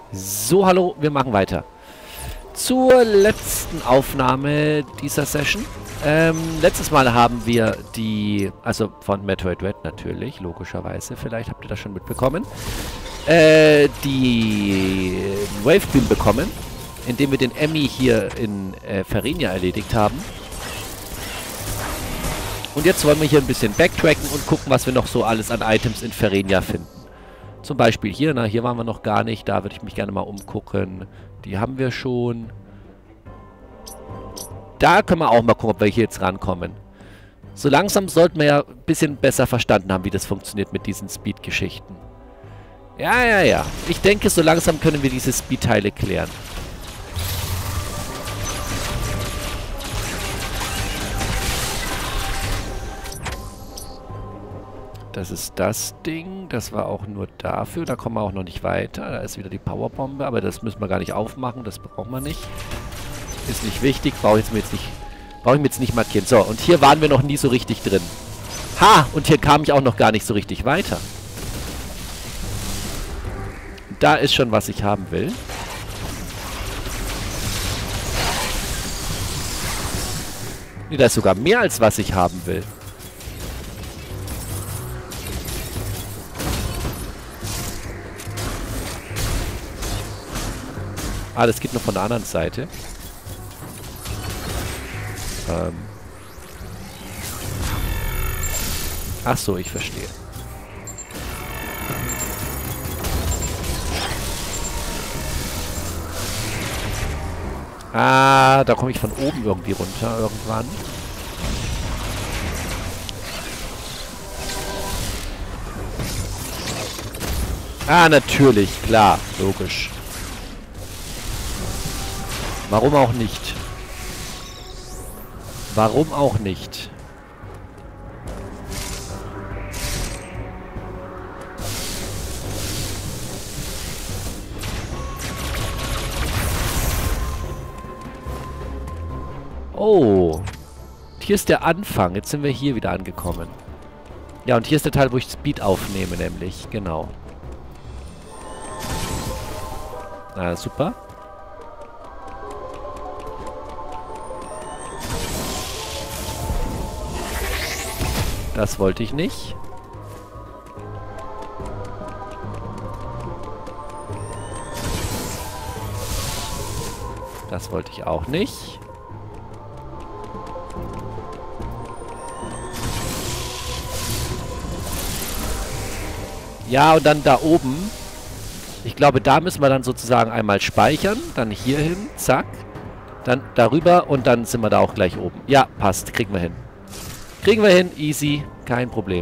So, hallo, wir machen weiter. Zur letzten Aufnahme dieser Session. Letztes Mal haben wir also von Metroid Red natürlich, logischerweise, vielleicht habt ihr das schon mitbekommen, die Wave Beam bekommen, indem wir den Emmy hier in Ferenia erledigt haben. Und jetzt wollen wir hier ein bisschen backtracken und gucken, was wir noch so alles an Items in Ferenia finden. Zum Beispiel hier, hier waren wir noch gar nicht, da würde ich mich gerne mal umgucken. Die haben wir schon. Da können wir auch mal gucken, ob wir hier jetzt rankommen. So langsam sollten wir ja ein bisschen besser verstanden haben, wie das funktioniert mit diesen Speed-Geschichten. Ja. Ich denke, so langsam können wir diese Speed-Teile klären. Das ist das Ding. Das war auch nur dafür. Da kommen wir auch noch nicht weiter. Da ist wieder die Powerbombe. Aber das müssen wir gar nicht aufmachen. Das brauchen wir nicht. Ist nicht wichtig. Brauche ich mir jetzt nicht markieren. So, und hier waren wir noch nie so richtig drin. Ha! Und hier kam ich auch noch gar nicht so richtig weiter. Da ist schon, was ich haben will. Nee, da ist sogar mehr, als was ich haben will. Ah, das geht nur von der anderen Seite. Ach so, ich verstehe. Ah, da komme ich von oben irgendwie runter irgendwann. Ah, natürlich, klar, logisch. Warum auch nicht? Warum auch nicht? Oh. Hier ist der Anfang. Jetzt sind wir hier wieder angekommen. Ja, und hier ist der Teil, wo ich Speed aufnehme, nämlich. Genau. Ah, super. Das wollte ich nicht. Das wollte ich auch nicht. Ja, und dann da oben. Ich glaube, da müssen wir dann sozusagen einmal speichern. Dann hier hin. Zack. Dann darüber und dann sind wir da auch gleich oben. Ja, passt. Kriegen wir hin. Kriegen wir hin, easy, kein Problem.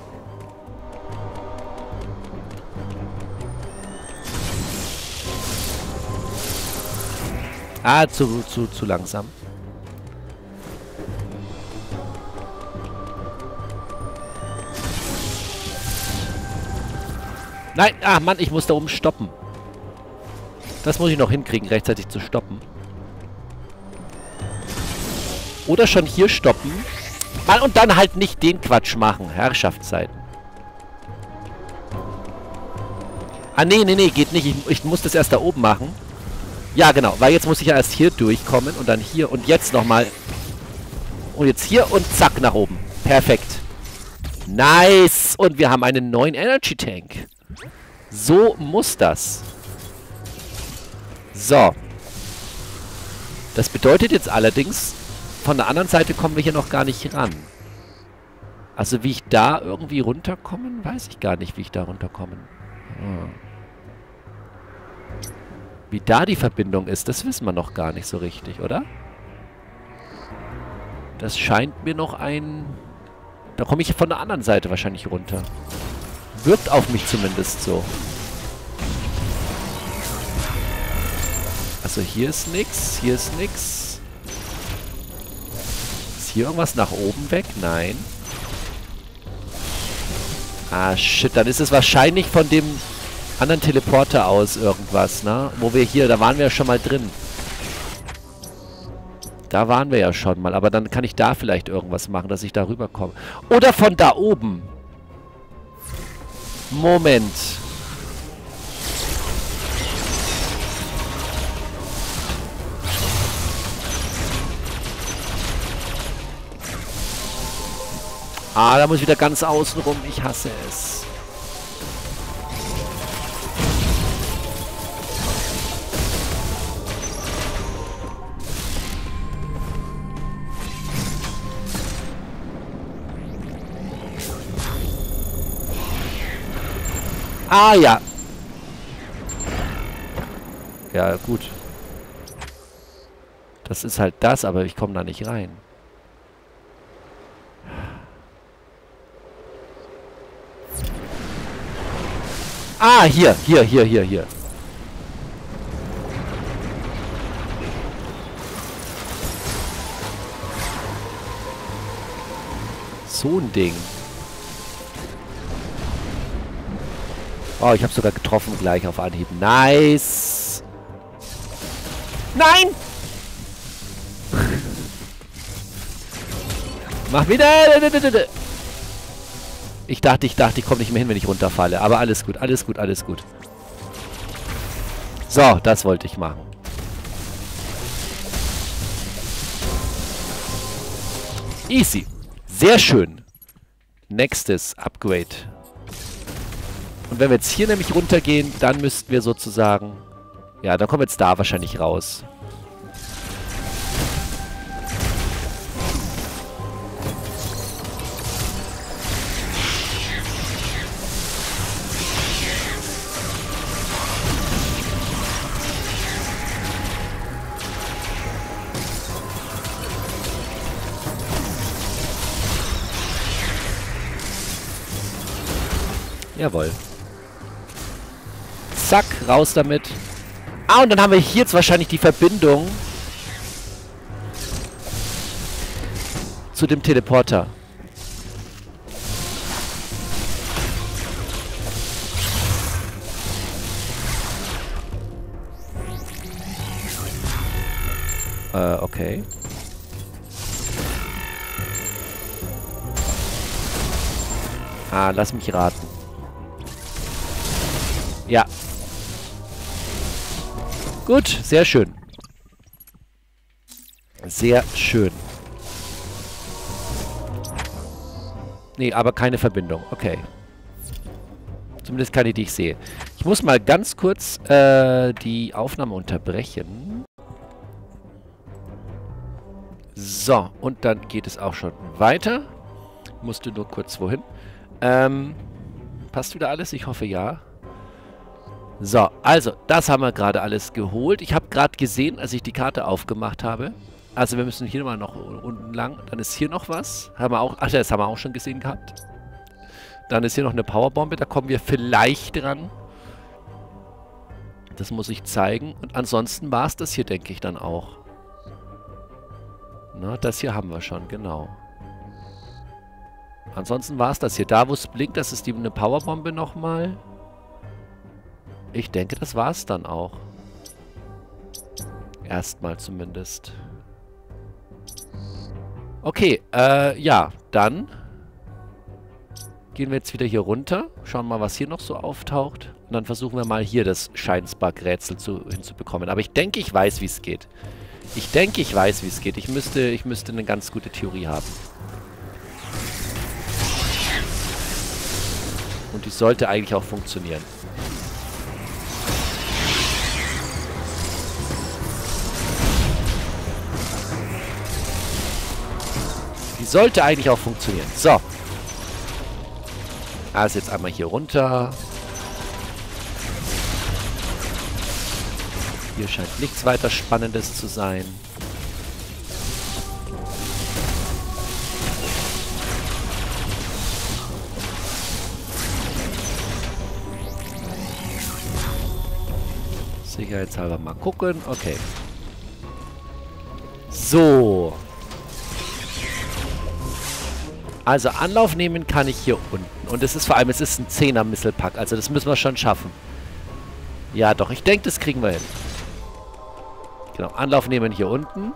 Ah, zu langsam. Nein, ah Mann, ich muss da oben stoppen. Das muss ich noch hinkriegen, rechtzeitig zu stoppen. Oder schon hier stoppen. Und dann halt nicht den Quatsch machen. Herrschaftszeiten. Ah, nee, geht nicht. Ich muss das erst da oben machen. Ja, genau. Weil jetzt muss ich ja erst hier durchkommen und dann hier und jetzt nochmal. Und jetzt hier und zack, nach oben. Perfekt. Nice. Und wir haben einen neuen Energy Tank. So muss das. So. Das bedeutet jetzt allerdings... Von der anderen Seite kommen wir hier noch gar nicht ran. Also wie ich da irgendwie runterkommen, weiß ich gar nicht, wie ich da runterkommen. Wie da die Verbindung ist, das wissen wir noch gar nicht so richtig, oder? Das scheint mir noch ein... Da komme ich von der anderen Seite wahrscheinlich runter. Wirkt auf mich zumindest so. Also hier ist nix, hier ist nix. Hier irgendwas nach oben weg? Nein. Ah, shit. Dann ist es wahrscheinlich von dem anderen Teleporter aus irgendwas, ne? Wo wir hier, da waren wir ja schon mal drin. Da waren wir ja schon mal. Aber dann kann ich da vielleicht irgendwas machen, dass ich da rüberkomme. Oder von da oben. Moment. Ah, da muss ich wieder ganz außen rum. Ich hasse es. Ah, ja. Ja, gut. Das ist halt das, aber ich komme da nicht rein. Ah, hier. So ein Ding. Oh, ich habe sogar getroffen gleich auf Anhieb. Nice. Nein! Mach wieder. Ich dachte, ich komme nicht mehr hin, wenn ich runterfalle. Aber alles gut. So, das wollte ich machen. Easy. Sehr schön. Nächstes Upgrade. Und wenn wir jetzt hier nämlich runtergehen, dann müssten wir sozusagen... Ja, dann kommen wir jetzt da wahrscheinlich raus. Jawohl. Zack, raus damit. Ah, und dann haben wir hier jetzt wahrscheinlich die Verbindung zu dem Teleporter. Okay. Ah, lass mich raten. Ja. Gut, sehr schön. Sehr schön. Nee, aber keine Verbindung. Okay. Zumindest keine, die ich sehe. Ich muss mal ganz kurz die Aufnahme unterbrechen. So, und dann geht es auch schon weiter. Musste nur kurz wohin. Passt wieder alles? Ich hoffe, ja. So, also, das haben wir gerade alles geholt. Ich habe gerade gesehen, als ich die Karte aufgemacht habe. Also, wir müssen hier mal noch unten lang. Dann ist hier noch was. Haben wir auch, ach, das haben wir auch schon gesehen gehabt. Dann ist hier noch eine Powerbombe. Da kommen wir vielleicht dran. Das muss ich zeigen. Und ansonsten war es das hier, denke ich, dann auch. Na, das hier haben wir schon, genau. Ansonsten war es das hier. Da, wo es blinkt, das ist eine Powerbombe nochmal. Ich denke, das war es dann auch. Erstmal zumindest. Okay, ja, dann gehen wir jetzt wieder hier runter. Schauen mal, was hier noch so auftaucht. Und dann versuchen wir mal hier das Scheinspark-Rätsel hinzubekommen. Aber ich denke, ich weiß, wie es geht. Ich denke, ich weiß, wie es geht. Ich müsste eine ganz gute Theorie haben. Und die sollte eigentlich auch funktionieren. Die sollte eigentlich auch funktionieren. So. Also jetzt einmal hier runter. Hier scheint nichts weiter Spannendes zu sein. Sicherheitshalber mal gucken. Okay. So. Also Anlauf nehmen kann ich hier unten. Und es ist vor allem, es ist ein 10er Misselpack. Also das müssen wir schon schaffen. Ja doch, ich denke, das kriegen wir hin. Genau, Anlauf nehmen hier unten.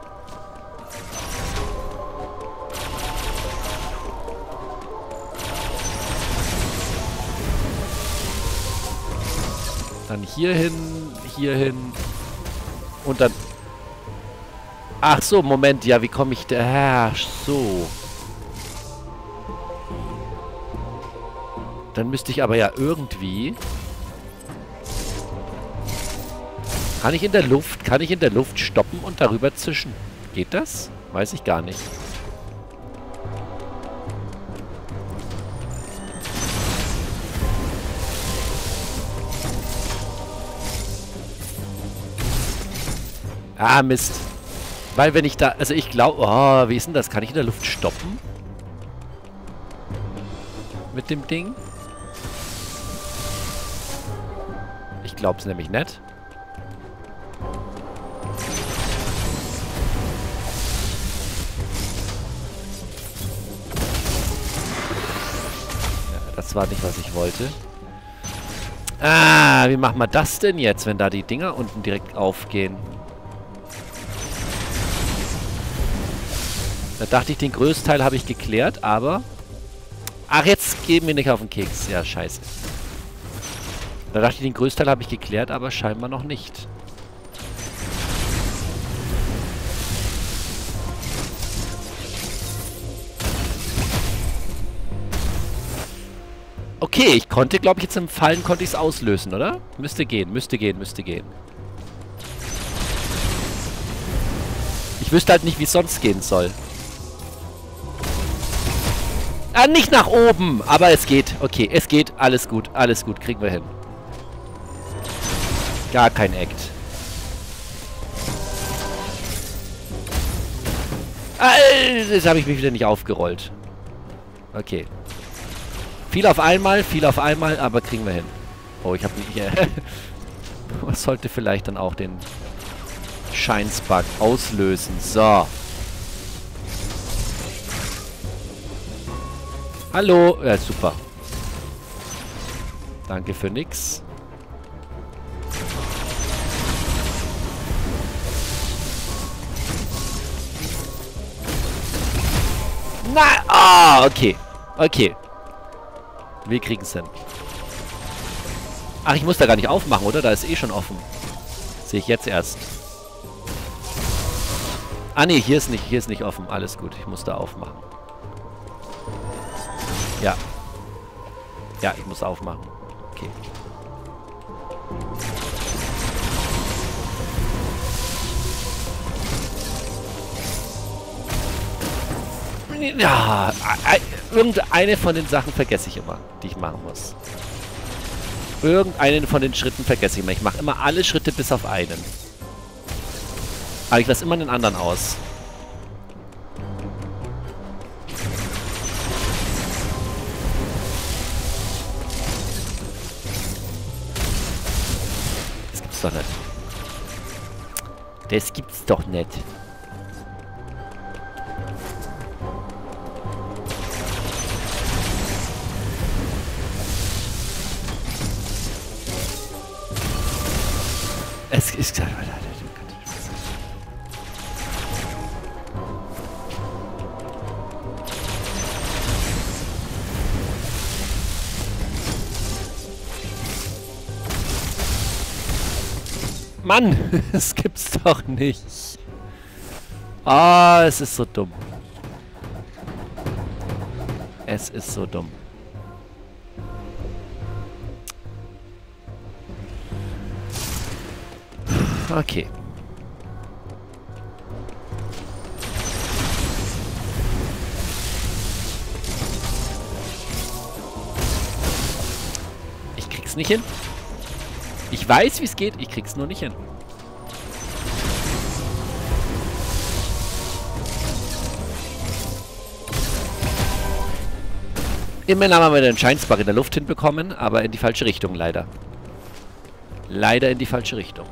Dann hier hin und dann... Ach so, Moment, ja, wie komme ich da... So. Dann müsste ich aber ja irgendwie... Kann ich in der Luft stoppen und darüber zischen? Geht das? Weiß ich gar nicht. Ah, Mist. Weil wenn ich da... Also ich glaube... Oh, wie ist denn das? Kann ich in der Luft stoppen? Mit dem Ding? Ich glaube es nämlich nicht. Ja, das war nicht, was ich wollte. Ah, wie machen wir das denn jetzt, wenn da die Dinger unten direkt aufgehen? Da dachte ich, den größten Teil habe ich geklärt, aber... Ach, jetzt geben wir nicht auf den Keks. Ja, scheiße. Da dachte ich, den größten Teil habe ich geklärt, aber scheinbar noch nicht. Okay, ich konnte, glaube ich, jetzt im Fallen konnte ich es auslösen, oder? Müsste gehen, müsste gehen, müsste gehen. Ich wüsste halt nicht, wie es sonst gehen soll. Ah, nicht nach oben, aber es geht. Okay, es geht. Alles gut, kriegen wir hin. Gar kein Act. Jetzt habe ich mich wieder nicht aufgerollt. Okay. Viel auf einmal, aber kriegen wir hin. Oh, ich habe nicht... Was sollte vielleicht dann auch den Shines-Bug auslösen? So. Hallo. Ja, super. Danke für nix. Na, ah, okay. Okay. Wir kriegen es hin. Ach, ich muss da gar nicht aufmachen, oder? Da ist eh schon offen. Sehe ich jetzt erst. Ah, nee, hier ist nicht offen. Alles gut, ich muss da aufmachen. Ja. Ja, ich muss aufmachen. Okay. Ja, irgendeine von den Sachen vergesse ich immer, die ich machen muss. Irgendeinen von den Schritten vergesse ich immer. Ich mache immer alle Schritte bis auf einen. Aber ich lasse immer den anderen aus. Das gibt's doch nicht. Das gibt's doch nicht. Es ist... Mann, das gibt's doch nicht. Ah, es ist so dumm. Es ist so dumm. Okay. Ich krieg's nicht hin. Ich weiß, wie es geht. Ich krieg's nur nicht hin. Immerhin haben wir den Scheinsbach in der Luft hinbekommen, aber in die falsche Richtung leider. Leider in die falsche Richtung.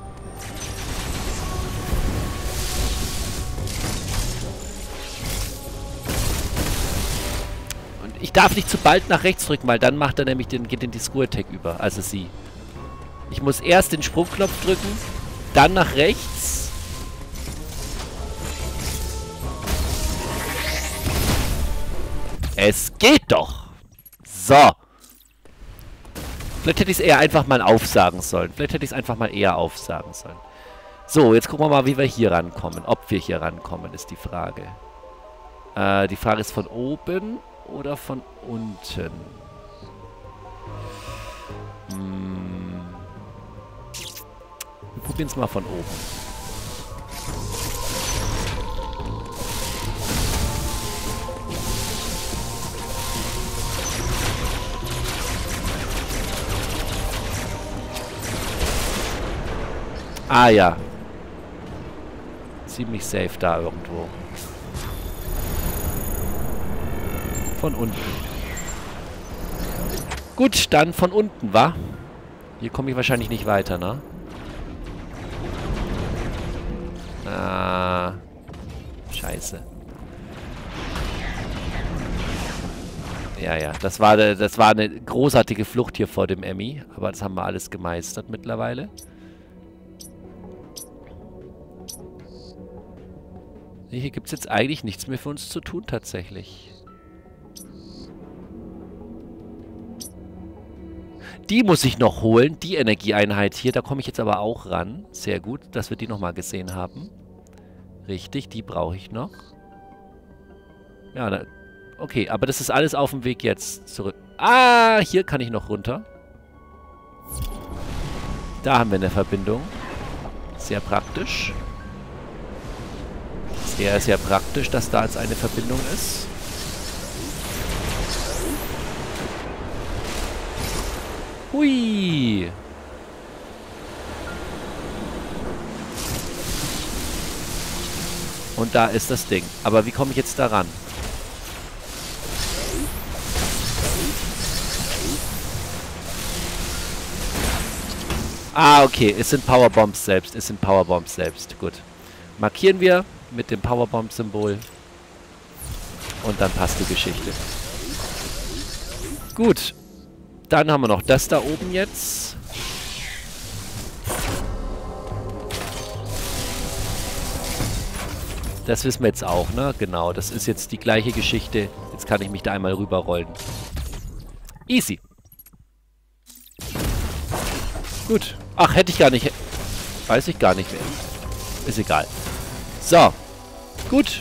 Und ich darf nicht zu bald nach rechts drücken, weil dann macht er nämlich geht den Disco-Attack über. Also sie. Ich muss erst den Sprungknopf drücken, dann nach rechts. Es geht doch. So. Vielleicht hätte ich es eher einfach mal aufsagen sollen. Vielleicht hätte ich es einfach mal eher aufsagen sollen. So, jetzt gucken wir mal, wie wir hier rankommen. Ob wir hier rankommen, ist die Frage. Die Frage ist von oben oder von unten. Wir probieren es mal von oben. Ah ja. Ziemlich safe da irgendwo. Von unten. Gut, dann von unten, wa? Hier komme ich wahrscheinlich nicht weiter, ne? Ah. Scheiße. Ja, ja. Das war eine großartige Flucht hier vor dem Emmy. Aber das haben wir alles gemeistert mittlerweile. Hier gibt es jetzt eigentlich nichts mehr für uns zu tun, tatsächlich. Die muss ich noch holen, die Energieeinheit hier. Da komme ich jetzt aber auch ran. Sehr gut, dass wir die nochmal gesehen haben. Richtig, die brauche ich noch. Ja, okay, aber das ist alles auf dem Weg jetzt zurück. Ah, hier kann ich noch runter. Da haben wir eine Verbindung. Sehr praktisch. Sehr, sehr praktisch, dass da jetzt eine Verbindung ist. Hui! Und da ist das Ding. Aber wie komme ich jetzt da ran? Ah, okay. Es sind Powerbombs selbst. Es sind Powerbombs selbst. Gut. Markieren wir mit dem Powerbomb-Symbol. Und dann passt die Geschichte. Gut. Dann haben wir noch das da oben jetzt. Das wissen wir jetzt auch, ne? Genau, das ist jetzt die gleiche Geschichte. Jetzt kann ich mich da einmal rüberrollen. Easy. Gut. Ach, hätte ich gar nicht... Weiß ich gar nicht mehr. Ist egal. So. Gut.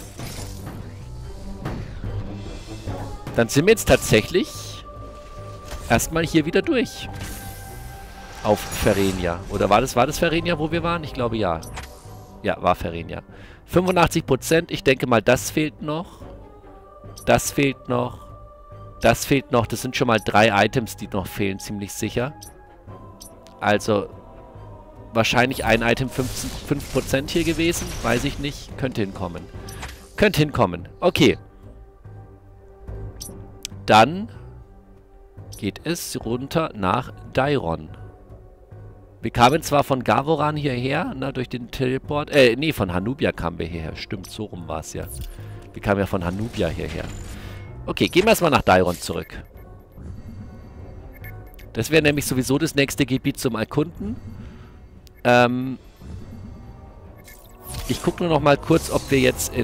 Dann sind wir jetzt tatsächlich erstmal hier wieder durch. Auf Ferenia. Oder war das Ferenia, wo wir waren? Ich glaube, ja. Ja, war Ferenia. 85%. Ich denke mal, das fehlt noch. Das fehlt noch. Das fehlt noch. Das sind schon mal 3 Items, die noch fehlen, ziemlich sicher. Also, wahrscheinlich ein Item 5% hier gewesen. Weiß ich nicht. Könnte hinkommen. Könnte hinkommen. Okay. Dann geht es runter nach Dairon. Wir kamen zwar von Gavoran hierher, na, durch den Teleport. Nee, von Hanubia kamen wir hierher. Stimmt, so rum war es ja. Wir kamen ja von Hanubia hierher. Okay, gehen wir erstmal nach Dairon zurück. Das wäre nämlich sowieso das nächste Gebiet zum Erkunden. Ich gucke nur noch mal kurz, ob wir jetzt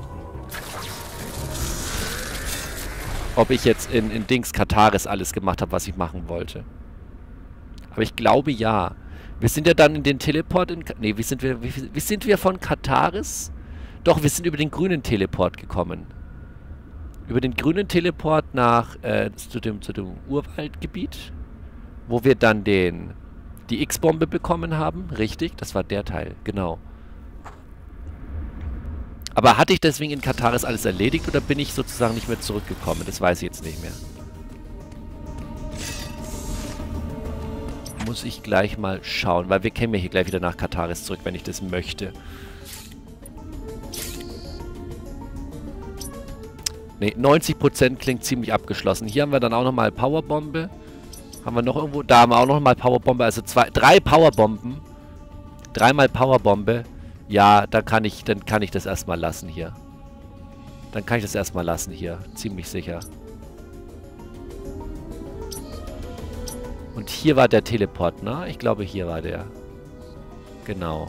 ob ich jetzt in Dings Kataris alles gemacht habe, was ich machen wollte. Aber ich glaube, ja. Wir sind ja dann in den Teleport nee, wie sind wir von Kataris? Doch, wir sind über den grünen Teleport gekommen. Über den grünen Teleport zu dem Urwaldgebiet. Wo wir dann die X-Bombe bekommen haben. Richtig, das war der Teil, genau. Aber hatte ich deswegen in Kataris alles erledigt oder bin ich sozusagen nicht mehr zurückgekommen? Das weiß ich jetzt nicht mehr. Muss ich gleich mal schauen, weil wir kämen ja hier gleich wieder nach Kataris zurück, wenn ich das möchte. Ne, 90% klingt ziemlich abgeschlossen. Hier haben wir dann auch nochmal Powerbombe. Haben wir noch irgendwo? Da haben wir auch nochmal Powerbombe. Also 3 Powerbomben. 3-mal Powerbombe. Ja, dann kann ich das erstmal lassen hier. Dann kann ich das erstmal lassen hier. Ziemlich sicher. Und hier war der Teleport, ne? Ich glaube, hier war der. Genau.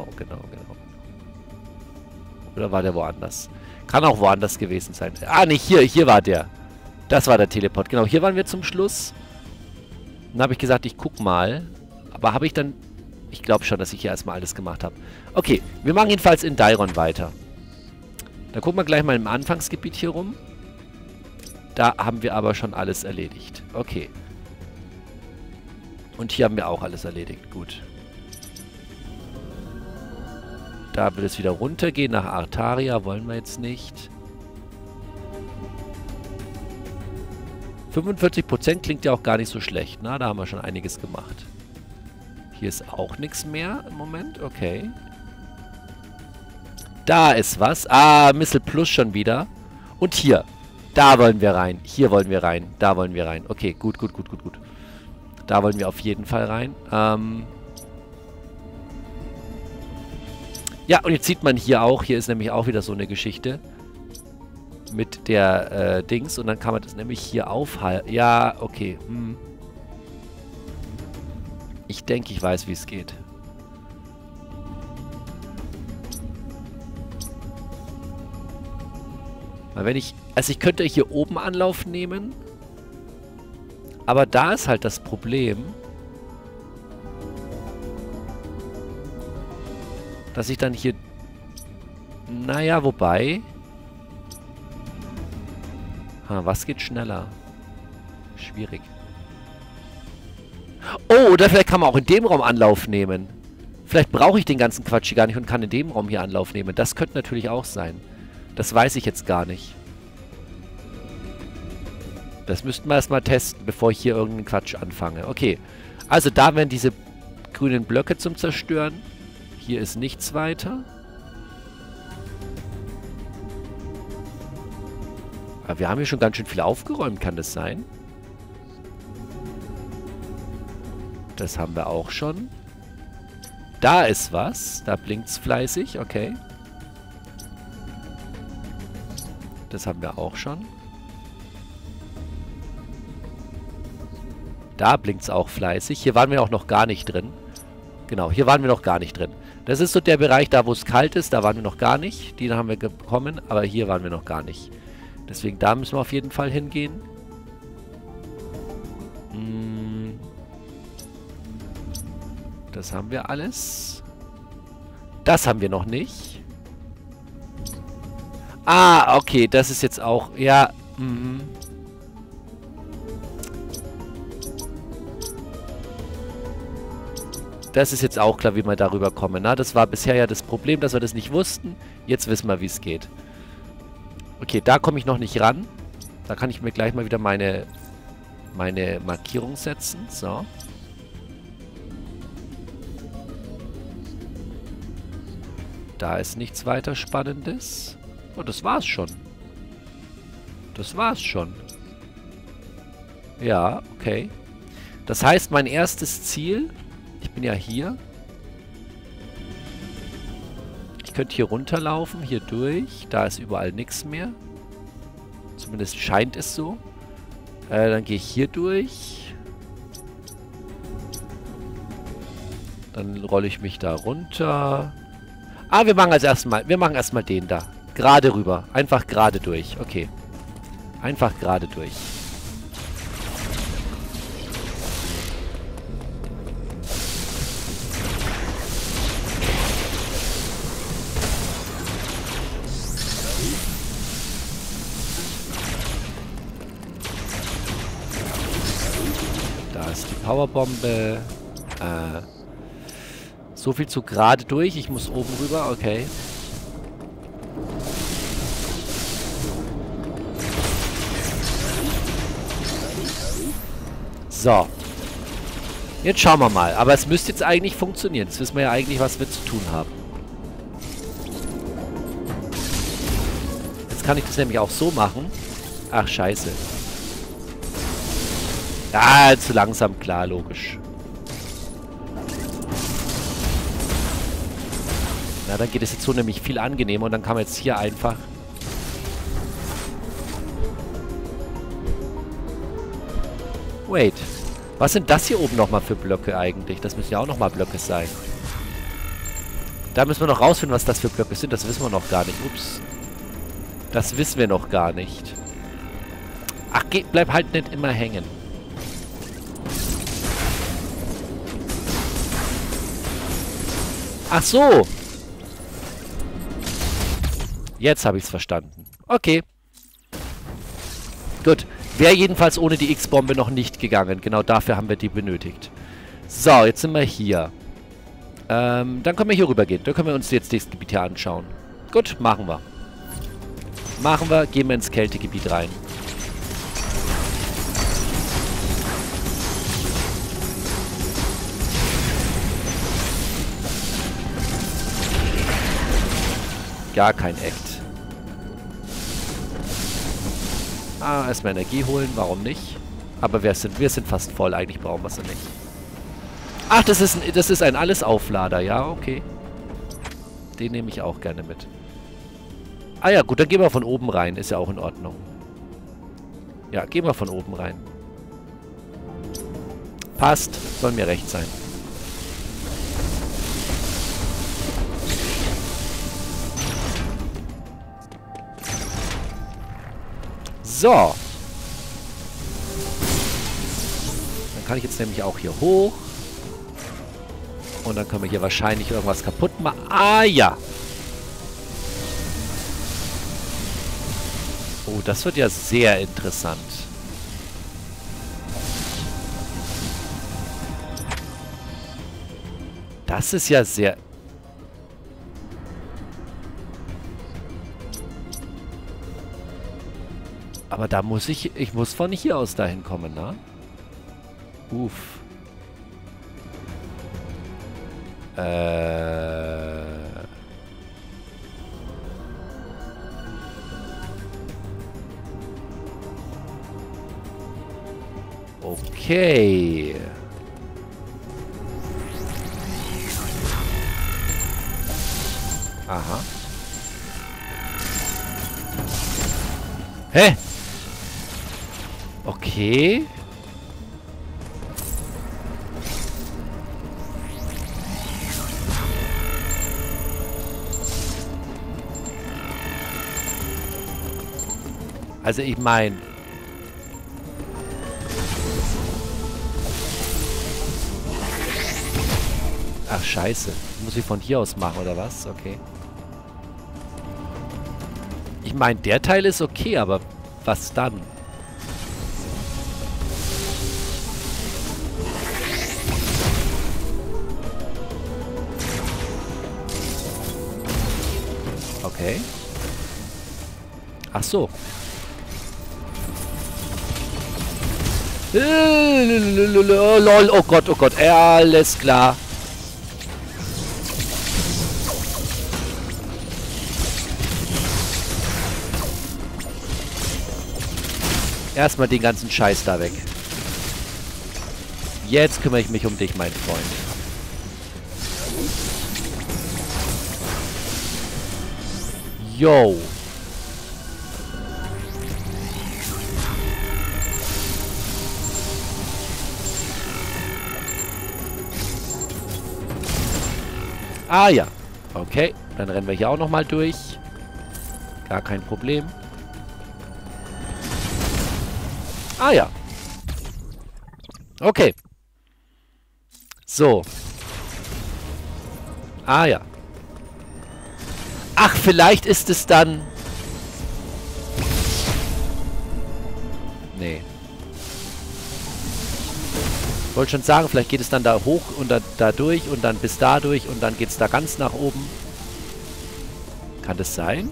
Oder war der woanders? Kann auch woanders gewesen sein. Ah, ne, hier war der. Das war der Teleport. Genau, hier waren wir zum Schluss. Dann habe ich gesagt, ich guck mal. Aber habe ich dann... Ich glaube schon, dass ich hier erstmal alles gemacht habe. Okay, wir machen jedenfalls in Dairon weiter. Da gucken wir gleich mal im Anfangsgebiet hier rum. Da haben wir aber schon alles erledigt. Okay. Und hier haben wir auch alles erledigt. Gut. Da will es wieder runtergehen nach Artaria. Wollen wir jetzt nicht. 45% klingt ja auch gar nicht so schlecht. Na, da haben wir schon einiges gemacht. Hier ist auch nichts mehr im Moment. Okay. Da ist was. Ah, Missile Plus schon wieder. Und hier. Da wollen wir rein. Hier wollen wir rein. Da wollen wir rein. Okay, gut, gut, gut, gut, gut. Da wollen wir auf jeden Fall rein. Ja, und jetzt sieht man hier auch. Hier ist nämlich auch wieder so eine Geschichte. Mit der Dings. Und dann kann man das nämlich hier aufhalten. Ja, okay. Ich denke, ich weiß, wie es geht. Weil wenn ich... Also ich könnte hier oben Anlauf nehmen. Aber da ist halt das Problem, dass ich dann hier... Naja, wobei... was geht schneller? Schwierig. Oh, oder vielleicht kann man auch in dem Raum Anlauf nehmen. Vielleicht brauche ich den ganzen Quatsch hier gar nicht und kann in dem Raum hier Anlauf nehmen. Das könnte natürlich auch sein. Das weiß ich jetzt gar nicht. Das müssten wir erstmal testen, bevor ich hier irgendeinen Quatsch anfange. Okay, also da wären diese grünen Blöcke zum Zerstören. Hier ist nichts weiter. Aber wir haben hier schon ganz schön viel aufgeräumt, kann das sein? Das haben wir auch schon. Da ist was. Da blinkt es fleißig. Okay. Das haben wir auch schon. Da blinkt es auch fleißig. Hier waren wir auch noch gar nicht drin. Genau, hier waren wir noch gar nicht drin. Das ist so der Bereich, da wo es kalt ist. Da waren wir noch gar nicht. Die haben wir bekommen, aber hier waren wir noch gar nicht. Deswegen, da müssen wir auf jeden Fall hingehen. Das haben wir alles. Das haben wir noch nicht. Ah, okay, das ist jetzt auch... Ja, Das ist jetzt auch klar, wie wir darüber kommen. Na, das war bisher ja das Problem, dass wir das nicht wussten. Jetzt wissen wir, wie es geht. Okay, da komme ich noch nicht ran. Da kann ich mir gleich mal wieder meine Markierung setzen. So. Da ist nichts weiter Spannendes. Oh, das war's schon. Das war's schon. Ja, okay. Das heißt, mein erstes Ziel... Ich bin ja hier. Ich könnte hier runterlaufen, hier durch. Da ist überall nichts mehr. Zumindest scheint es so. Dann gehe ich hier durch. Dann rolle ich mich da runter. Ah, wir machen erstmal den da. Gerade rüber. Einfach gerade durch. Okay. Einfach gerade durch. Da ist die Powerbombe. So viel zu gerade durch. Ich muss oben rüber. Okay. So. Jetzt schauen wir mal. Aber es müsste jetzt eigentlich funktionieren. Jetzt wissen wir ja eigentlich, was wir zu tun haben. Jetzt kann ich das nämlich auch so machen. Ach, scheiße. Ah, zu langsam. Klar, logisch. Na, dann geht es jetzt so nämlich viel angenehmer. Und dann kann man jetzt hier einfach... Wait. Was sind das hier oben nochmal für Blöcke eigentlich? Das müssen ja auch nochmal Blöcke sein. Da müssen wir noch rausfinden, was das für Blöcke sind. Das wissen wir noch gar nicht. Ups. Das wissen wir noch gar nicht. Ach, bleib halt nicht immer hängen. Ach so. Jetzt habe ich es verstanden. Okay. Gut. Wäre jedenfalls ohne die X-Bombe noch nicht gegangen. Genau dafür haben wir die benötigt. So, jetzt sind wir hier. Dann können wir hier rübergehen. Dann können wir uns jetzt das Gebiet hier anschauen. Gut, machen wir. Machen wir, gehen wir ins Kältegebiet rein. Gar kein Act. Erstmal Energie holen, warum nicht? Aber wir sind fast voll, eigentlich brauchen wir sie nicht. Ach, das ist ein Alles-Auflader, ja, okay. Den nehme ich auch gerne mit. Ah ja, gut, dann gehen wir von oben rein, ist ja auch in Ordnung. Ja, gehen wir von oben rein. Passt, soll mir recht sein. So. Dann kann ich jetzt nämlich auch hier hoch. Und dann können wir hier wahrscheinlich irgendwas kaputt machen. Ah, ja. Oh, das wird ja sehr interessant. Das ist ja sehr... Aber da muss ich muss von hier aus dahin kommen, ne? Uff. Okay. Aha. Hä? Okay. Also ich meine... Ach, scheiße. Muss ich von hier aus machen, oder was? Okay. Ich meine, der Teil ist okay, aber was dann? Okay. Ach so. Lol, oh Gott, alles klar. Erstmal den ganzen Scheiß da weg. Jetzt kümmere ich mich um dich, mein Freund. Yo. Ah ja. Okay, dann rennen wir hier auch nochmal durch. Gar kein Problem. Ah ja. Okay. So. Ah ja. Ach, vielleicht ist es dann... Nee. Ich wollte schon sagen, vielleicht geht es dann da hoch und da durch und dann bis da durch und dann geht es da ganz nach oben. Kann das sein?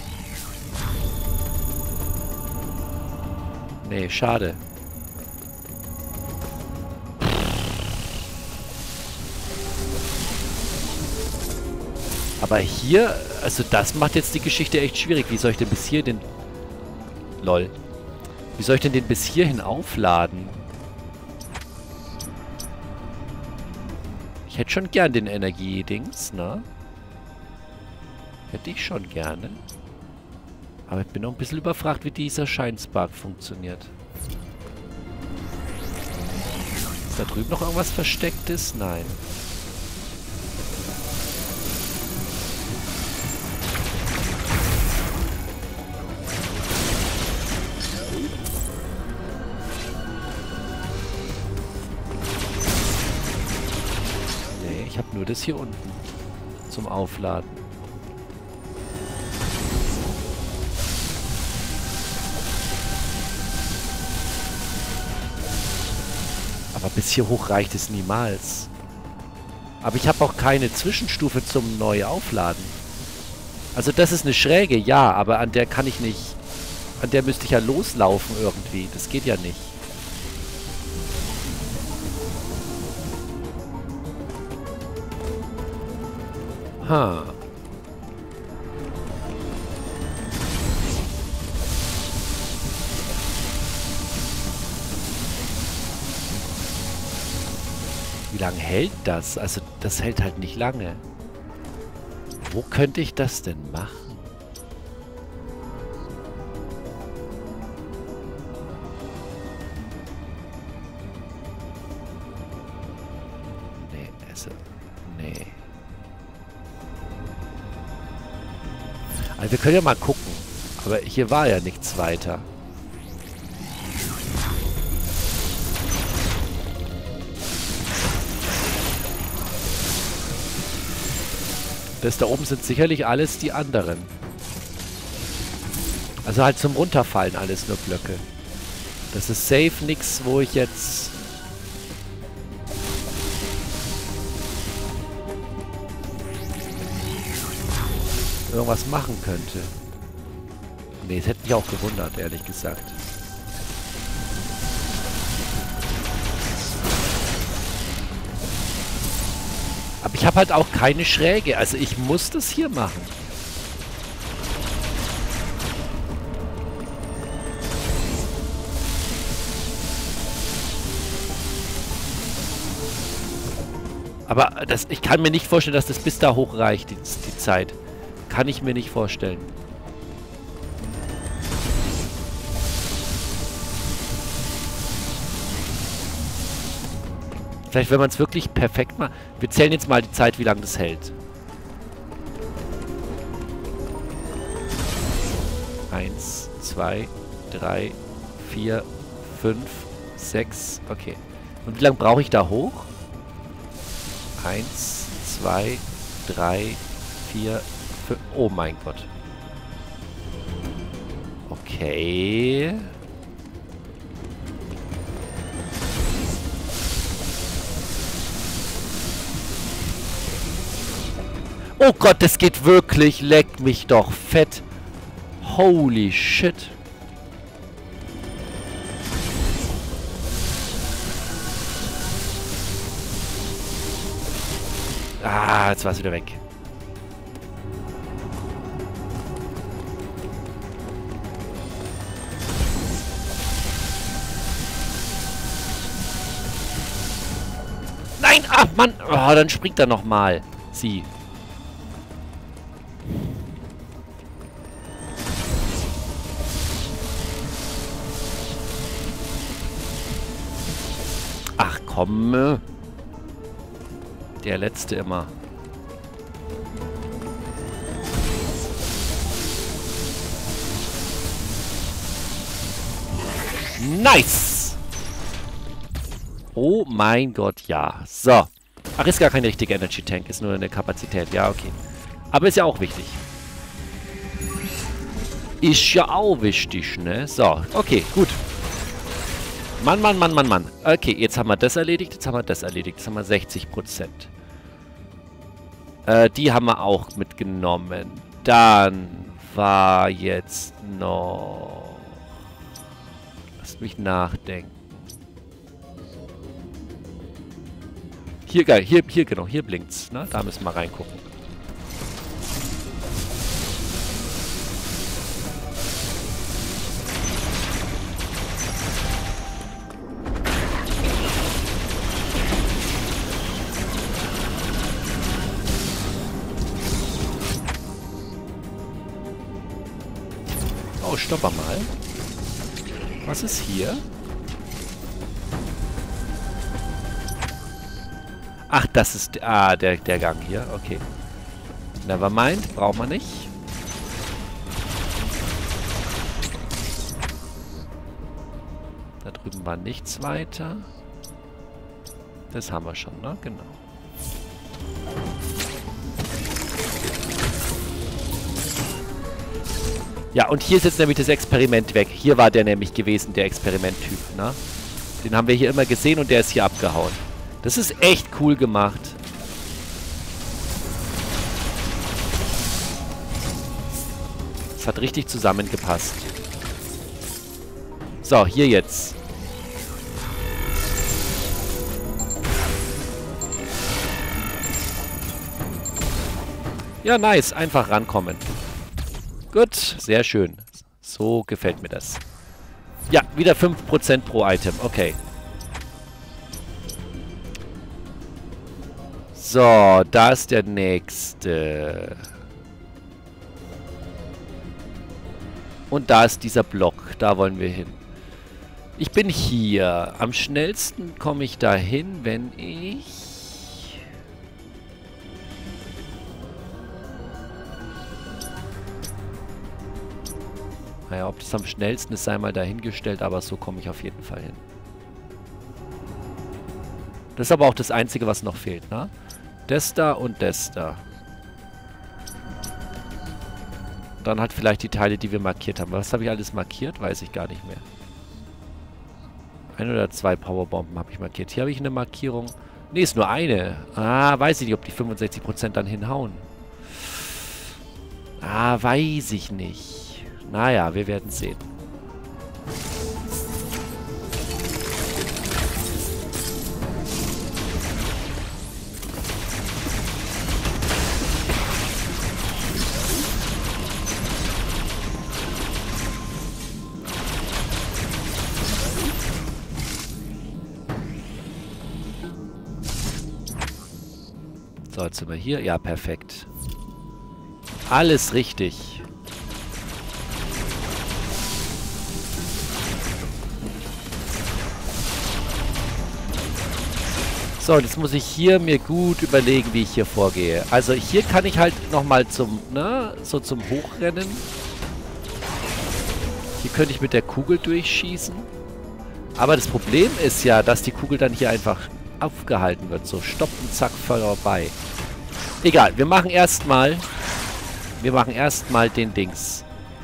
Nee, schade. Aber hier, also das macht jetzt die Geschichte echt schwierig. Wie soll ich denn bis hier den... Lol. Wie soll ich denn den bis hierhin aufladen? Ich hätte schon gern den Energie-Dings, ne? Hätte ich schon gerne. Aber ich bin noch ein bisschen überfragt, wie dieser Scheinspark funktioniert. Ist da drüben noch irgendwas Verstecktes? Nein. Nee, ich habe nur das hier unten zum Aufladen. Bis hier hoch reicht es niemals. Aber ich habe auch keine Zwischenstufe zum Neuaufladen. Also das ist eine Schräge, ja, aber an der kann ich nicht... An der müsste ich ja loslaufen irgendwie. Das geht ja nicht. Ha. Wie lange hält das? Also, das hält halt nicht lange. Wo könnte ich das denn machen? Nee, also... Nee. Also, wir können ja mal gucken. Aber hier war ja nichts weiter. Das da oben sind sicherlich alles die anderen. Also halt zum Runterfallen alles nur Blöcke. Das ist safe nix, wo ich jetzt... irgendwas machen könnte. Nee, es hätte mich auch gewundert, ehrlich gesagt. Aber ich habe halt auch keine Schräge. Also ich muss das hier machen. Aber das, ich kann mir nicht vorstellen, dass das bis da hoch reicht, die Zeit. Kann ich mir nicht vorstellen. Vielleicht, wenn man es wirklich perfekt macht. Wir zählen jetzt mal die Zeit, wie lange das hält. 1, 2, 3, 4, 5, 6. Okay. Und wie lange brauche ich da hoch? 1, 2, 3, 4, 5. Oh mein Gott. Okay. Oh Gott, das geht wirklich. Leck mich doch fett. Holy shit. Ah, jetzt war es wieder weg. Nein! Ah, Mann! Oh, dann springt er nochmal. Sie. Ach komm. Der letzte immer. Nice! Oh mein Gott, ja. So. Ach, ist gar kein richtiger Energy Tank. Ist nur eine Kapazität. Ja, okay. Aber ist ja auch wichtig. Ist ja auch wichtig, ne? So, okay, gut. Mann, Mann, Mann, Mann, Mann. Okay, jetzt haben wir das erledigt, jetzt haben wir das erledigt. Jetzt haben wir 60%. Die haben wir auch mitgenommen. Dann war jetzt noch... Lasst mich nachdenken. Hier, geil, hier, genau, hier blinkt's. Ne? Da müssen wir reingucken. Oh, stopp mal. Was ist hier? Ach, das ist... Ah, der Gang hier. Okay. Nevermind. Braucht man nicht. Da drüben war nichts weiter. Das haben wir schon, ne? Genau. Ja, und hier ist jetzt nämlich das Experiment weg. Hier war der nämlich gewesen, der Experimenttyp, ne? Den haben wir hier immer gesehen und der ist hier abgehauen. Das ist echt cool gemacht. Das hat richtig zusammengepasst. So, hier jetzt. Ja, nice. Einfach rankommen. Gut, sehr schön. So gefällt mir das. Ja, wieder 5% pro Item. Okay. So, da ist der nächste. Und da ist dieser Block. Da wollen wir hin. Ich bin hier. Am schnellsten komme ich dahin, wenn ich... Naja, ob das am schnellsten ist, sei mal dahingestellt, aber so komme ich auf jeden Fall hin. Das ist aber auch das Einzige, was noch fehlt, ne? Das da und das da. Dann halt vielleicht die Teile, die wir markiert haben. Was habe ich alles markiert? Weiß ich gar nicht mehr. 1 oder 2 Powerbomben habe ich markiert. Hier habe ich eine Markierung. Ne, ist nur eine. Ah, weiß ich nicht, ob die 65% dann hinhauen. Ah, weiß ich nicht. Naja, wir werden sehen. So, jetzt sind wir hier. Ja, perfekt. Alles richtig. So, jetzt muss ich hier mir gut überlegen, wie ich hier vorgehe. Also hier kann ich halt nochmal zum, ne, so zum Hochrennen. Hier könnte ich mit der Kugel durchschießen. Aber das Problem ist ja, dass die Kugel dann hier einfach aufgehalten wird. So, stopp und zack, vorbei. Egal, wir machen erstmal den Dings.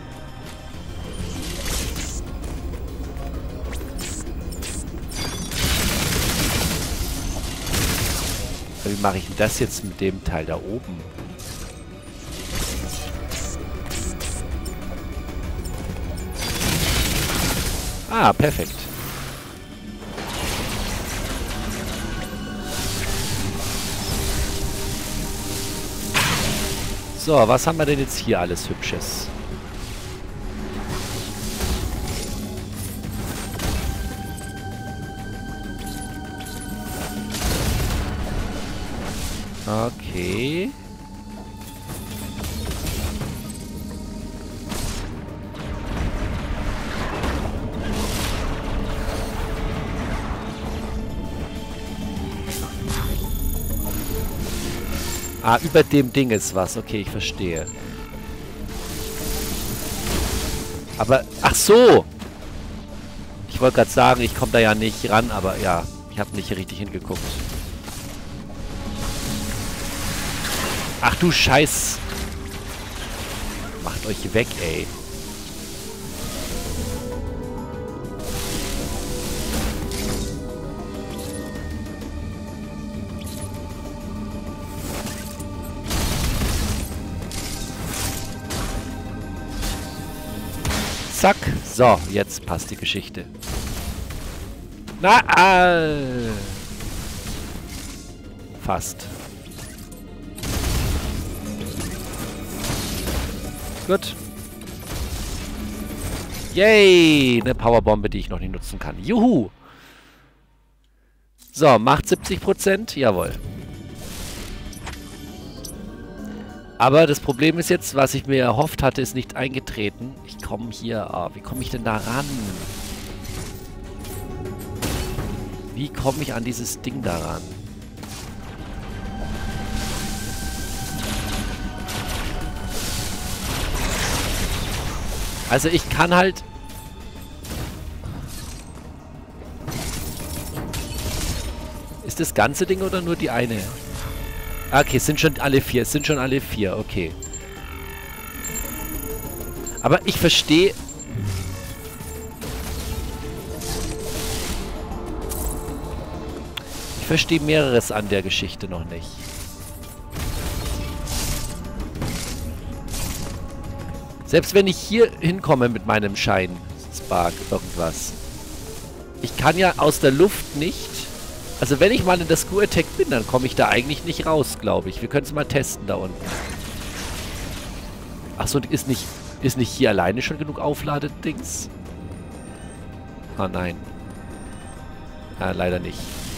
Wie mache ich denn das jetzt mit dem Teil da oben? Ah, perfekt. So, was haben wir denn jetzt hier alles Hübsches? Okay. Ah, über dem Ding ist was. Okay, ich verstehe. Aber, ach so! Ich wollte gerade sagen, ich komme da ja nicht ran, aber ja, ich habe nicht richtig hingeguckt. Ach du Scheiß. Macht euch weg, ey. Zack. So, jetzt passt die Geschichte. Na, fast. Gut. Yay! Eine Powerbombe, die ich noch nicht nutzen kann. Juhu! So, macht 70%? Jawohl. Aber das Problem ist jetzt, was ich mir erhofft hatte, ist nicht eingetreten. Ich komme hier... Ah, wie komme ich denn da ran? Wie komme ich an dieses Ding da ran? Also ich kann halt... Ist das ganze Ding oder nur die eine? Okay, es sind schon alle 4. Es sind schon alle 4, okay. Aber ich verstehe... Ich verstehe mehreres an der Geschichte noch nicht. Selbst wenn ich hier hinkomme mit meinem Schein-Spark irgendwas. Ich kann ja aus der Luft nicht... Also wenn ich mal in der Screw Attack bin, dann komme ich da eigentlich nicht raus, glaube ich. Wir können es mal testen da unten. Achso, ist nicht hier alleine schon genug Aufladedings? Ah, nein. Ah, leider nicht.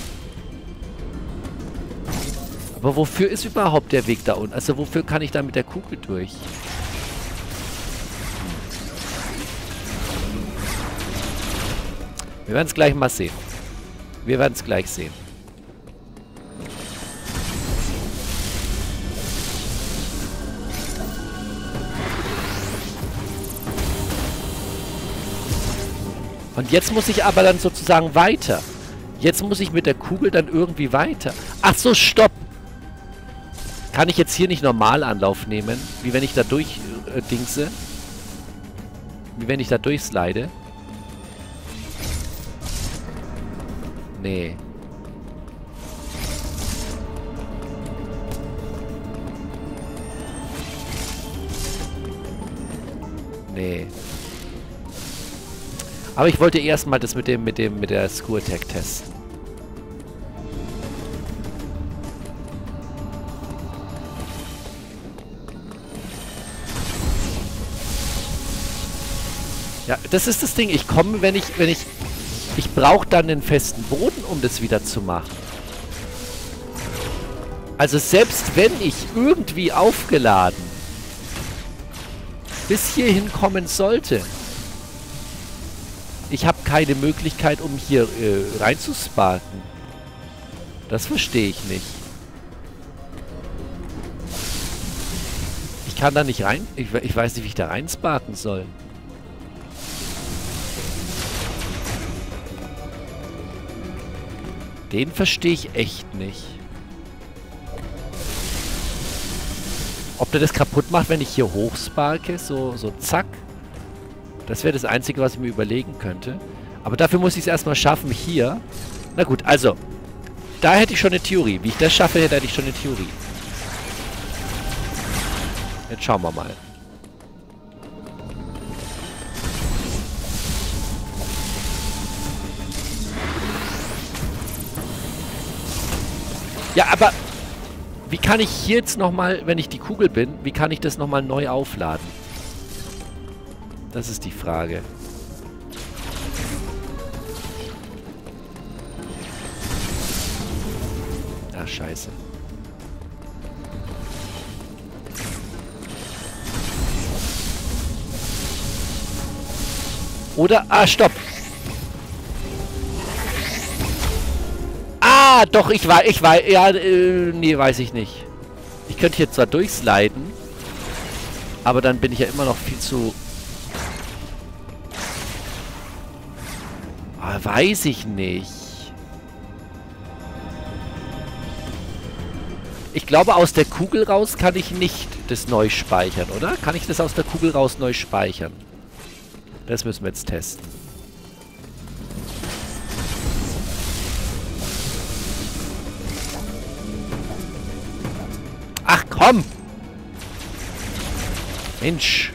Aber wofür ist überhaupt der Weg da unten? Also wofür kann ich da mit der Kugel durch? Wir werden es gleich mal sehen. Wir werden es gleich sehen. Und jetzt muss ich aber dann sozusagen weiter. Jetzt muss ich mit der Kugel dann irgendwie weiter. Ach so, stopp! Kann ich jetzt hier nicht normal Anlauf nehmen? Wie wenn ich da durch dingse? Wie wenn ich da durchslide? Nee. Nee. Aber ich wollte erstmal das mit der Screw Attack testen. Ja, das ist das Ding. Ich komme, wenn ich brauche dann den festen Boden, um das wieder zu machen. Also selbst wenn ich irgendwie aufgeladen bis hierhin kommen sollte, ich habe keine Möglichkeit, um hier reinzusparken. Das verstehe ich nicht. Ich kann da nicht rein... Ich weiß nicht, wie ich da reinsparken soll. Den verstehe ich echt nicht. Ob der das kaputt macht, wenn ich hier hochsparke? So zack. Das wäre das Einzige, was ich mir überlegen könnte. Aber dafür muss ich es erstmal schaffen, hier. Na gut, also. Da hätte ich schon eine Theorie. Wie ich das schaffe, hätte ich schon eine Theorie. Jetzt schauen wir mal. Ja, aber wie kann ich hier jetzt nochmal, wenn ich die Kugel bin, wie kann ich das nochmal neu aufladen? Das ist die Frage. Ah, scheiße. Oder... Ah, stopp! Ah, doch, ich war... Ja, nee, weiß ich nicht. Ich könnte hier zwar durchsliden, aber dann bin ich ja immer noch viel zu... Ah, weiß ich nicht. Ich glaube, aus der Kugel raus kann ich nicht das neu speichern, oder? Kann ich das aus der Kugel raus neu speichern? Das müssen wir jetzt testen. Ach, komm! Mensch!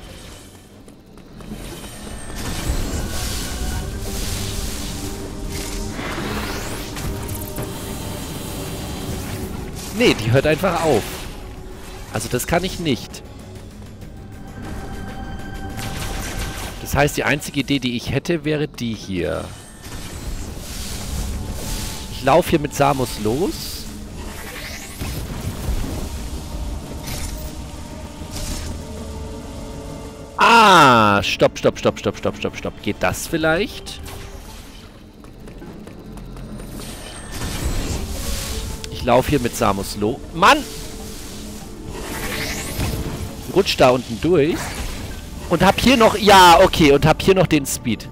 Nee, die hört einfach auf. Also das kann ich nicht. Das heißt, die einzige Idee, die ich hätte, wäre die hier. Ich laufe hier mit Samus los. Ah, stopp. Geht das vielleicht? Ich laufe hier mit Samus los. Mann! Rutsch da unten durch. Und hab hier noch... Ja, okay. Und hab hier noch den Speed.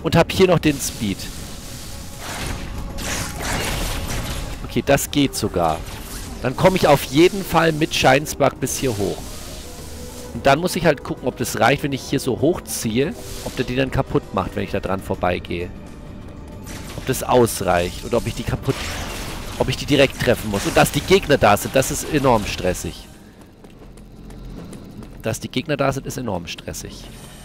Okay, das geht sogar. Dann komme ich auf jeden Fall mit Scheinspark bis hier hoch. Und dann muss ich halt gucken, ob das reicht, wenn ich hier so hochziehe. Ob der die dann kaputt macht, wenn ich da dran vorbeigehe. Ob das ausreicht. Oder ob ich die kaputt... Ob ich die direkt treffen muss. Und dass die Gegner da sind, das ist enorm stressig. Dass die Gegner da sind, ist enorm stressig.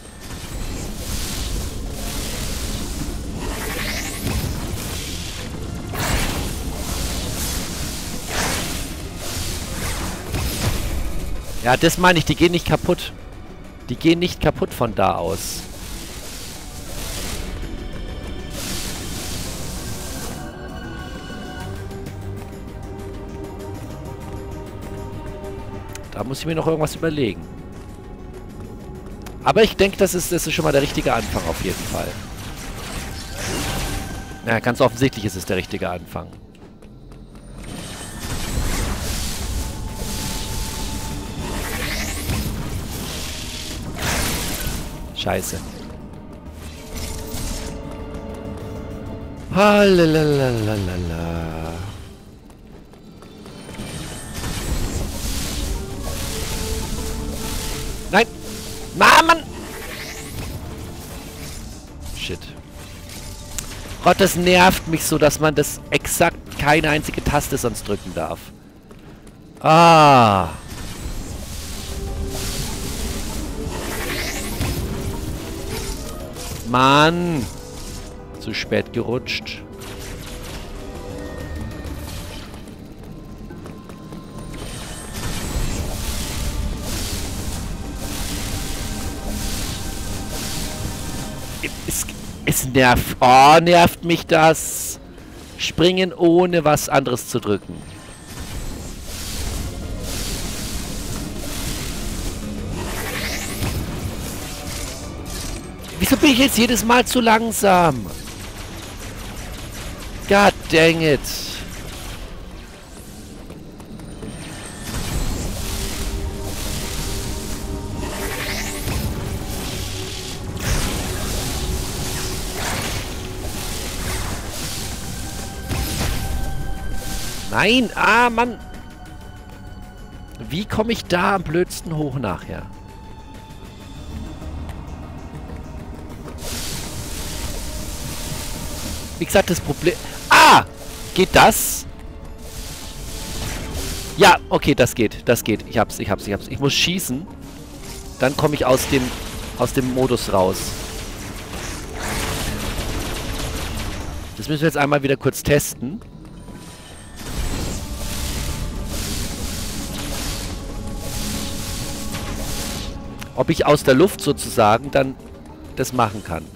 Ja, das meine ich, die gehen nicht kaputt. Die gehen nicht kaputt von da aus. Da muss ich mir noch irgendwas überlegen. Aber ich denke, das ist schon mal der richtige Anfang auf jeden Fall. Ja, ganz offensichtlich ist es der richtige Anfang. Scheiße. Halalalalala. Nein! Mann! Shit. Gott, das nervt mich so, dass man das exakt keine einzige Taste sonst drücken darf. Ah. Mann! Zu spät gerutscht. Es nervt. Oh, nervt mich das. Springen ohne was anderes zu drücken. Wieso bin ich jetzt jedes Mal zu langsam? God dang it. Nein, ah, Mann. Wie komme ich da am blödsten hoch nachher? Wie gesagt, das Problem... Ah! Geht das? Ja, okay, das geht. Das geht. Ich hab's. Ich muss schießen. Dann komme ich aus dem Modus raus. Das müssen wir jetzt einmal wieder kurz testen. Ob ich aus der Luft sozusagen dann das machen kann.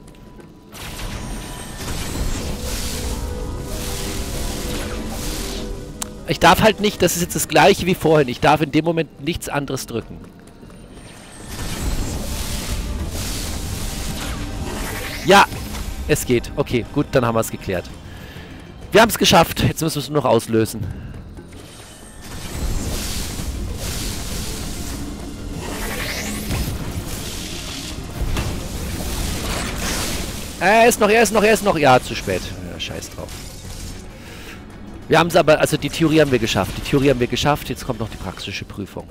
Ich darf halt nicht, das ist jetzt das gleiche wie vorhin, ich darf in dem Moment nichts anderes drücken. Ja, es geht. Okay, gut, dann haben wir es geklärt. Wir haben es geschafft, jetzt müssen wir es nur noch auslösen. Er ist noch. Ja, zu spät. Ja, scheiß drauf. Wir haben es aber, also die Theorie haben wir geschafft. Jetzt kommt noch die praktische Prüfung.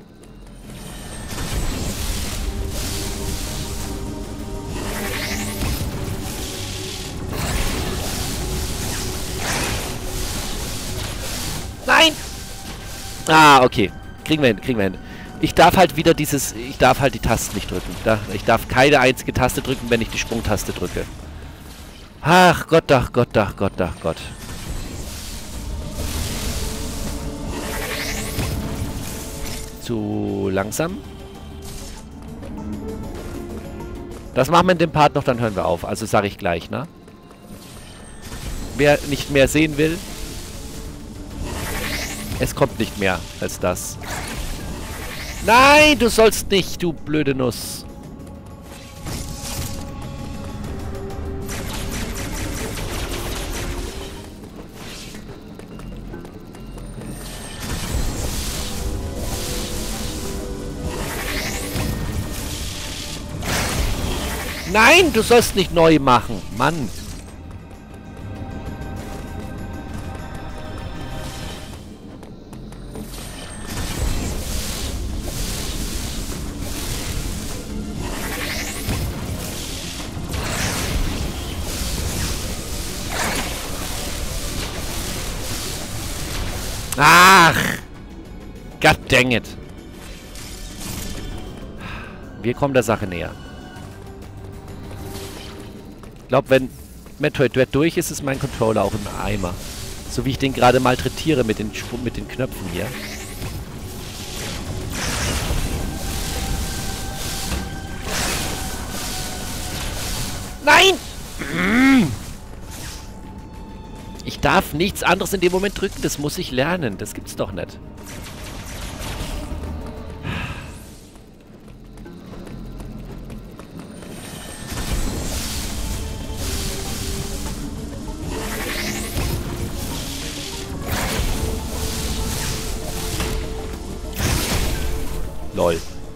Nein! Ah, okay. Kriegen wir hin. Ich darf halt wieder die Tasten nicht drücken. Ich darf keine einzige Taste drücken, wenn ich die Sprungtaste drücke. Ach Gott. Zu langsam. Das machen wir in dem Part noch, dann hören wir auf. Also sage ich gleich, ne? Wer nicht mehr sehen will, es kommt nicht mehr als das. Nein, du sollst nicht, du blöde Nuss. Nein, du sollst nicht neu machen. Mann. Ach! God dang it. Wir kommen der Sache näher. Ich glaube, wenn Metroid Dread durch ist, ist mein Controller auch im Eimer. So wie ich den gerade malträtiere mit den Knöpfen hier. Nein! Ich darf nichts anderes in dem Moment drücken. Das muss ich lernen. Das gibt's doch nicht. Lol.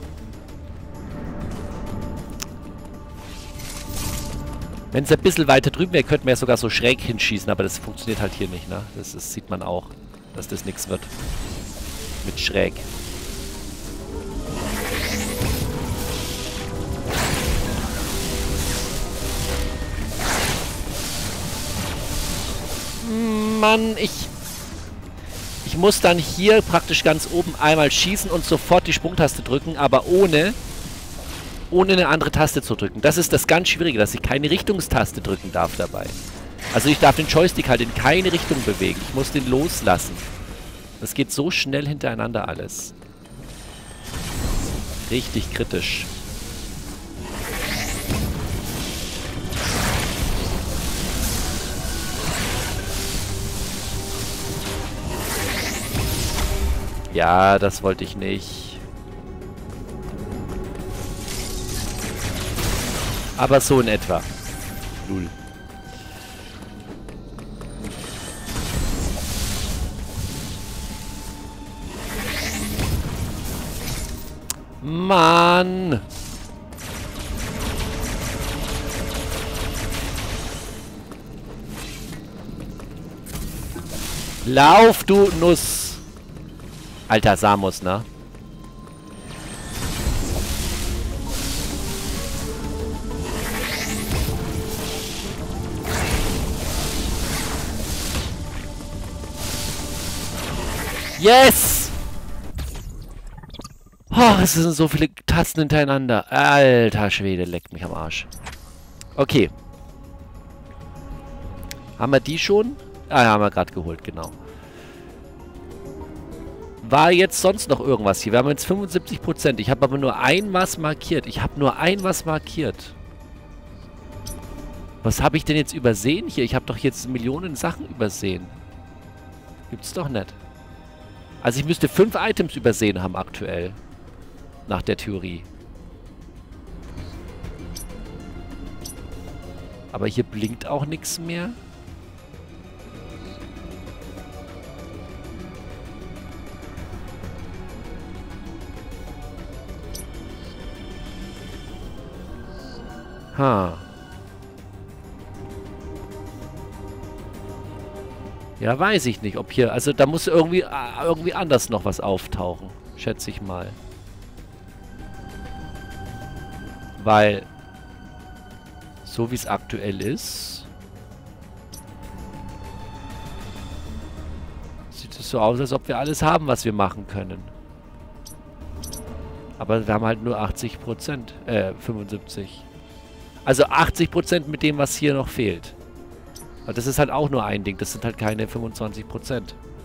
Wenn es ein bisschen weiter drüben wäre, könnten wir ja sogar so schräg hinschießen, aber das funktioniert halt hier nicht, ne? Das sieht man auch, dass das nichts wird. Mit schräg. Mann, ich muss dann hier praktisch ganz oben einmal schießen und sofort die Sprungtaste drücken, aber ohne eine andere Taste zu drücken. Das ist das ganz Schwierige, dass ich keine Richtungstaste drücken darf dabei. Also ich darf den Joystick halt in keine Richtung bewegen. Ich muss den loslassen. Das geht so schnell hintereinander alles. Richtig kritisch. Ja, das wollte ich nicht. Aber so in etwa. Null. Mann! Lauf, du Nuss! Alter Samus, ne? Yes! Oh, es sind so viele Tasten hintereinander. Alter Schwede, leckt mich am Arsch. Okay. Haben wir die schon? Ah, haben wir gerade geholt, genau. War jetzt sonst noch irgendwas hier? Wir haben jetzt 75%. Ich habe aber nur ein was markiert. Was habe ich denn jetzt übersehen hier? Ich habe doch jetzt Millionen Sachen übersehen. Gibt's doch nicht. Also ich müsste 5 Items übersehen haben aktuell. Nach der Theorie. Aber hier blinkt auch nichts mehr. Ha. Ja, weiß ich nicht, ob hier... Also da muss irgendwie anders noch was auftauchen. Schätze ich mal. Weil... So wie es aktuell ist... Sieht es so aus, als ob wir alles haben, was wir machen können. Aber wir haben halt nur 80%. 75%. Also 80% mit dem, was hier noch fehlt. Aber das ist halt auch nur ein Ding. Das sind halt keine 25%.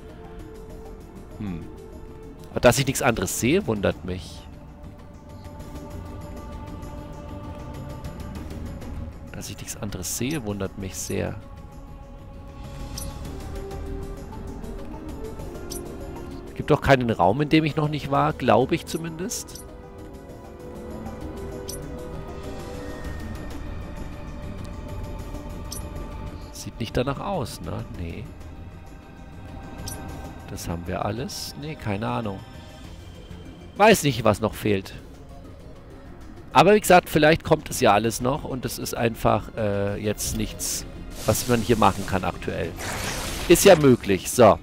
Aber dass ich nichts anderes sehe, wundert mich. Dass ich nichts anderes sehe, wundert mich sehr. Gibt doch keinen Raum, in dem ich noch nicht war. Glaube ich zumindest. Sieht nicht danach aus, ne? Nee. Das haben wir alles. Nee, keine Ahnung. Weiß nicht, was noch fehlt. Aber wie gesagt, vielleicht kommt es ja alles noch und es ist einfach jetzt nichts, was man hier machen kann aktuell. Ist ja möglich. So.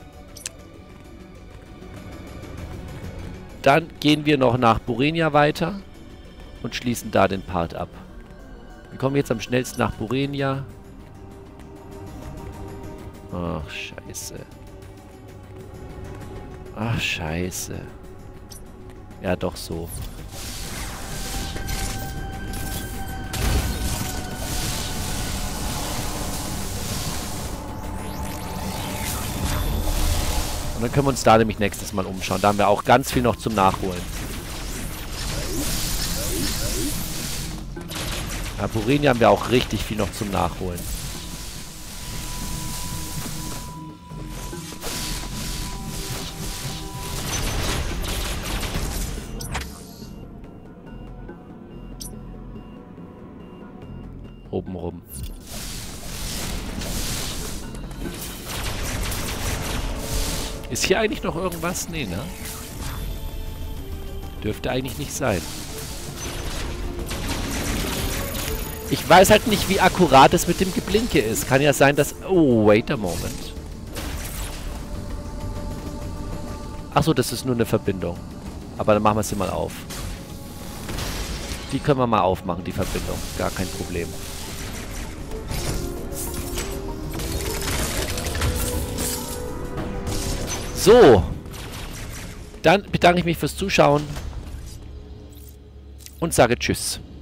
Dann gehen wir noch nach Burenia weiter und schließen da den Part ab. Wir kommen jetzt am schnellsten nach Burenia. Ach, scheiße. Ach, scheiße. Ja, doch so. Und dann können wir uns da nämlich nächstes Mal umschauen. Da haben wir auch ganz viel noch zum Nachholen. Ja, Burenia haben wir auch richtig viel noch zum Nachholen. Oben rum. Ist hier eigentlich noch irgendwas? Nee, ne? Dürfte eigentlich nicht sein. Ich weiß halt nicht, wie akkurat es mit dem Geblinke ist. Kann ja sein, dass... Oh, wait a moment. Achso, das ist nur eine Verbindung. Aber dann machen wir sie mal auf. Die können wir mal aufmachen, die Verbindung. Gar kein Problem. So. Dann bedanke ich mich fürs Zuschauen. Und sage Tschüss.